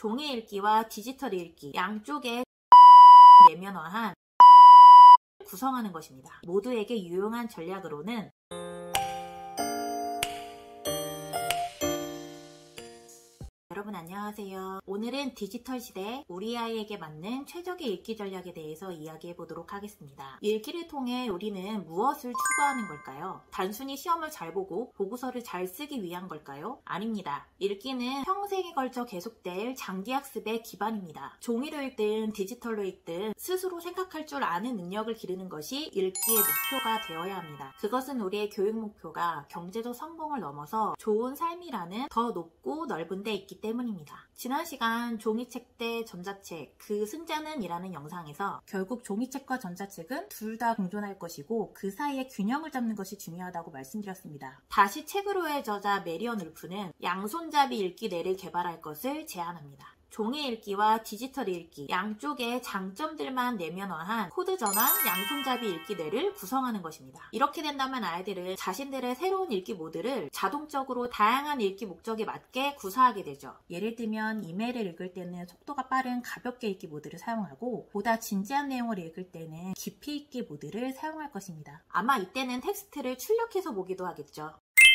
종이 읽기와 디지털 읽기 양쪽에 내면화한 구성하는 것입니다. 모두에게 유용한 전략으로는 여러분 안녕하세요. 오늘은 디지털 시대 우리 아이에게 맞는 최적의 읽기 전략에 대해서 이야기해 보도록 하겠습니다. 읽기를 통해 우리는 무엇을 추구하는 걸까요? 단순히 시험을 잘 보고 보고서를 잘 쓰기 위한 걸까요? 아닙니다. 읽기는 평생에 걸쳐 계속될 장기 학습의 기반입니다. 종이로 읽든 디지털로 읽든 스스로 생각할 줄 아는 능력을 기르는 것이 읽기의 목표가 되어야 합니다. 그것은 우리의 교육 목표가 경제적 성공을 넘어서 좋은 삶이라는 더 높고 넓은 데 있기 때문입니다. 지난 시간 종이책 대 전자책 그 승자는 이라는 영상에서 결국 종이책과 전자책은 둘 다 공존할 것이고 그 사이에 균형을 잡는 것이 중요하다고 말씀드렸습니다. 다시 책으로의 저자 메리언 울프는 양손잡이 읽기 뇌를 개발할 것을 제안합니다. 종이 읽기와 디지털 읽기 양쪽의 장점들만 내면화한 코드 전환 양손잡이 읽기 뇌를 구성하는 것입니다. 이렇게 된다면 아이들은 자신들의 새로운 읽기 모드를 자동적으로 다양한 읽기 목적에 맞게 구사하게 되죠. 예를 들면 이메일을 읽을 때는 속도가 빠른 가볍게 읽기 모드를 사용하고 보다 진지한 내용을 읽을 때는 깊이 읽기 모드를 사용할 것입니다. 아마 이때는 텍스트를 출력해서 보기도 하겠죠.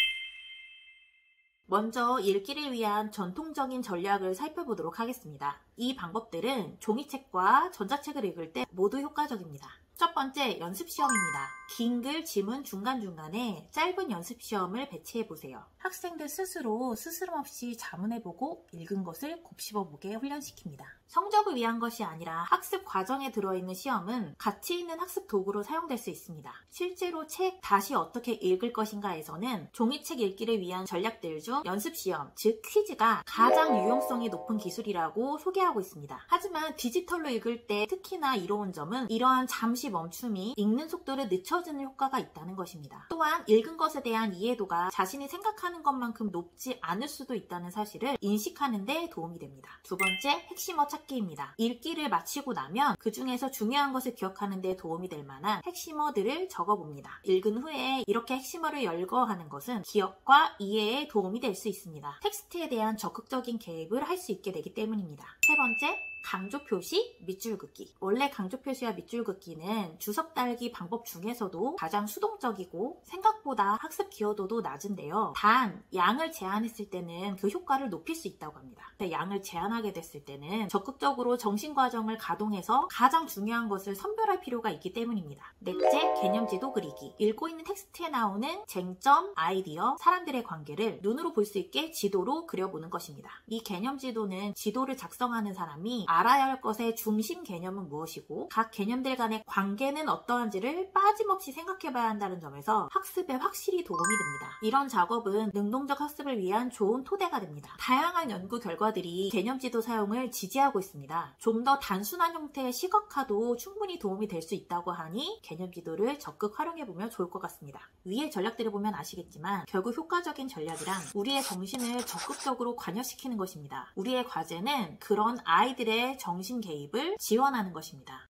먼저 읽기를 위한 전통적인 전략을 살펴보도록 하겠습니다. 이 방법들은 종이책과 전자책을 읽을 때 모두 효과적입니다. 첫 번째, 연습시험입니다. 긴 글 지문 중간중간에 짧은 연습시험을 배치해보세요. 학생들 스스로 스스럼 없이 자문해보고 읽은 것을 곱씹어보게 훈련시킵니다. 성적을 위한 것이 아니라 학습 과정에 들어있는 시험은 가치 있는 학습 도구로 사용될 수 있습니다. 실제로 책 다시 어떻게 읽을 것인가에서는 종이책 읽기를 위한 전략들 중 연습시험, 즉 퀴즈가 가장 유용성이 높은 기술이라고 소개하고 있습니다. 하지만 디지털로 읽을 때 특히나 이로운 점은 이러한 잠시 멈춤이 읽는 속도를 늦춰주는 효과가 있다는 것입니다. 또한 읽은 것에 대한 이해도가 자신이 생각하는 것만큼 높지 않을 수도 있다는 사실을 인식하는 데 도움이 됩니다. 두 번째, 핵심어 찾기입니다. 읽기를 마치고 나면 그 중에서 중요한 것을 기억하는 데 도움이 될 만한 핵심어들을 적어봅니다. 읽은 후에 이렇게 핵심어를 열거하는 것은 기억과 이해에 도움이 될 수 있습니다. 텍스트에 대한 적극적인 개입을 할 수 있게 되기 때문입니다. 세 번째, 강조 표시, 밑줄 긋기. 원래 강조 표시와 밑줄 긋기는 주석 달기 방법 중에서도 가장 수동적이고 생각보다 학습 기여도도 낮은데요. 단, 양을 제한했을 때는 그 효과를 높일 수 있다고 합니다. 양을 제한하게 됐을 때는 적극적으로 정신과정을 가동해서 가장 중요한 것을 선별할 필요가 있기 때문입니다. 넷째, 개념지도 그리기. 읽고 있는 텍스트에 나오는 쟁점, 아이디어, 사람들의 관계를 눈으로 볼 수 있게 지도로 그려보는 것입니다. 이 개념지도는 지도를 작성하는 사람이 알아야 할 것의 중심 개념은 무엇이고 각 개념들 간의 관계는 어떠한지를 빠짐없이 생각해봐야 한다는 점에서 학습에 확실히 도움이 됩니다. 이런 작업은 능동적 학습을 위한 좋은 토대가 됩니다. 다양한 연구 결과들이 개념지도 사용을 지지하고 있습니다. 좀 더 단순한 형태의 시각화도 충분히 도움이 될 수 있다고 하니 개념지도를 적극 활용해보면 좋을 것 같습니다. 위의 전략들을 보면 아시겠지만 결국 효과적인 전략이란 우리의 정신을 적극적으로 관여시키는 것입니다. 우리의 과제는 그런 아이들의 정신 개입을 지원하는 것입니다.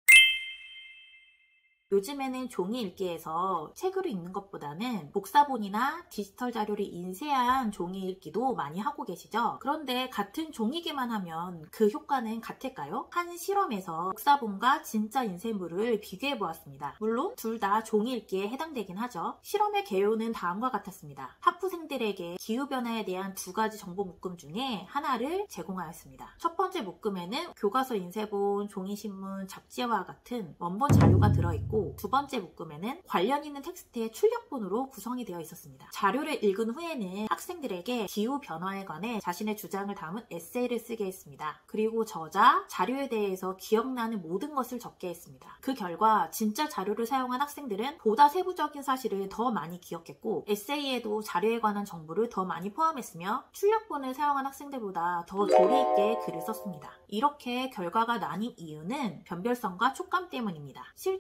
요즘에는 종이 읽기에서 책으로 읽는 것보다는 복사본이나 디지털 자료를 인쇄한 종이 읽기도 많이 하고 계시죠? 그런데 같은 종이기만 하면 그 효과는 같을까요? 한 실험에서 복사본과 진짜 인쇄물을 비교해 보았습니다. 물론 둘 다 종이 읽기에 해당되긴 하죠. 실험의 개요는 다음과 같았습니다. 학부생들에게 기후변화에 대한 두 가지 정보 묶음 중에 하나를 제공하였습니다. 첫 번째 묶음에는 교과서 인쇄본, 종이신문, 잡지와 같은 원본 자료가 들어있고 두 번째 묶음에는 관련 있는 텍스트의 출력본으로 구성이 되어 있었습니다. 자료를 읽은 후에는 학생들에게 기후변화에 관해 자신의 주장을 담은 에세이를 쓰게 했습니다. 그리고 저자, 자료에 대해서 기억나는 모든 것을 적게 했습니다. 그 결과 진짜 자료를 사용한 학생들은 보다 세부적인 사실을 더 많이 기억했고 에세이에도 자료에 관한 정보를 더 많이 포함했으며 출력본을 사용한 학생들보다 더 조리 있게 글을 썼습니다. 이렇게 결과가 나뉜 이유는 변별성과 촉감 때문입니다. 실제로 자료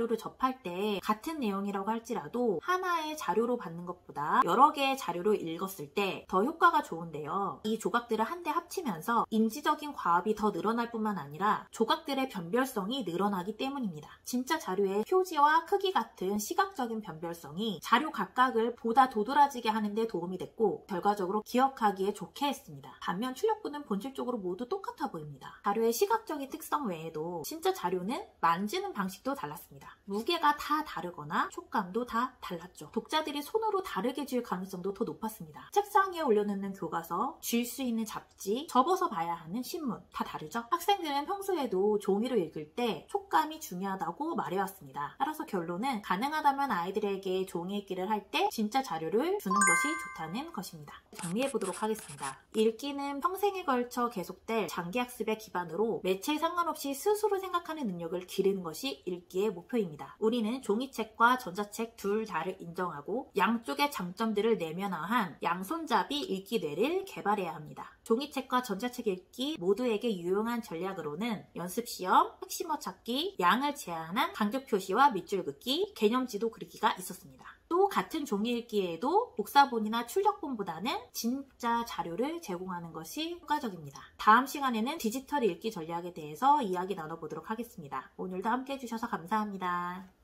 자료를 접할 때 같은 내용이라고 할지라도 하나의 자료로 받는 것보다 여러 개의 자료를 읽었을 때 더 효과가 좋은데요. 이 조각들을 한데 합치면서 인지적인 과업이 더 늘어날 뿐만 아니라 조각들의 변별성이 늘어나기 때문입니다. 진짜 자료의 표지와 크기 같은 시각적인 변별성이 자료 각각을 보다 도드라지게 하는데 도움이 됐고 결과적으로 기억하기에 좋게 했습니다. 반면 출력부는 본질적으로 모두 똑같아 보입니다. 자료의 시각적인 특성 외에도 진짜 자료는 만지는 방식도 달랐습니다. 무게가 다 다르거나 촉감도 다 달랐죠. 독자들이 손으로 다르게 쥘 가능성도 더 높았습니다. 책상 위에 올려놓는 교과서, 쥘 수 있는 잡지, 접어서 봐야 하는 신문 다 다르죠? 학생들은 평소에도 종이로 읽을 때 촉감이 중요하다고 말해왔습니다. 따라서 결론은 가능하다면 아이들에게 종이 읽기를 할 때 진짜 자료를 주는 것이 좋다는 것입니다. 정리해보도록 하겠습니다. 읽기는 평생에 걸쳐 계속될 장기학습의 기반으로 매체에 상관없이 스스로 생각하는 능력을 기르는 것이 읽기의 목표입니다. 우리는 종이책과 전자책 둘 다를 인정하고 양쪽의 장점들을 내면화한 양손잡이 읽기 뇌를 개발해야 합니다. 종이책과 전자책 읽기 모두에게 유용한 전략으로는 연습시험, 핵심어 찾기, 양을 제한한 간격 표시와 밑줄 긋기, 개념지도 그리기가 있었습니다. 또 같은 종이 읽기에도 복사본이나 출력본보다는 진짜 자료를 제공하는 것이 효과적입니다. 다음 시간에는 디지털 읽기 전략에 대해서 이야기 나눠보도록 하겠습니다. 오늘도 함께 해주셔서 감사합니다.